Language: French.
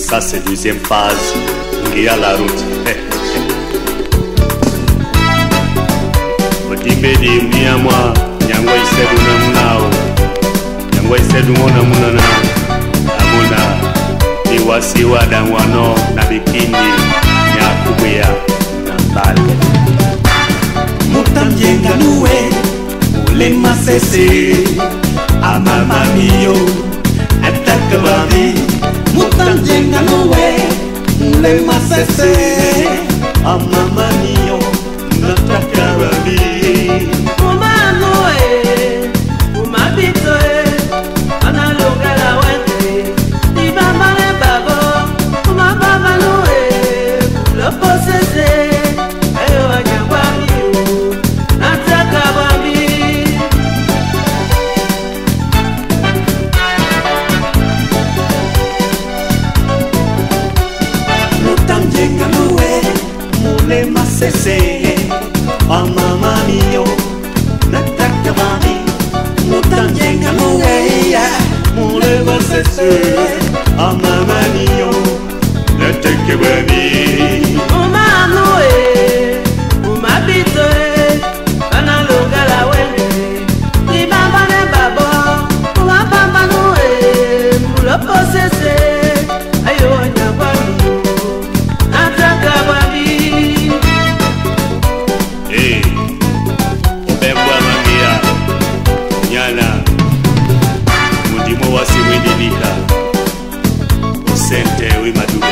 Ça c'est deuxième phase. Ngia la route. Otimbedi mniamwa nyangwa isedu na mnao. Nyangwa isedu mona muna na amuna ni wasiwa dangwano na bikini nyakubuya na mbale. Mutamjenga nuwe ule masese amama miyo ataka babi. Mutamjenga nuwe ule masese amama miyo ataka babi. Sese, mama mio, nataka babi. Mutamjenga nuwe, mule masese, mama mio, nataka babi. Mama nuwe, umabito kana longa la wende. Ni baba ne babo, umababa nuwe, mule posese, ayo nyabani, nataka babi. Mundimo wasiwindilika Usente wimaduka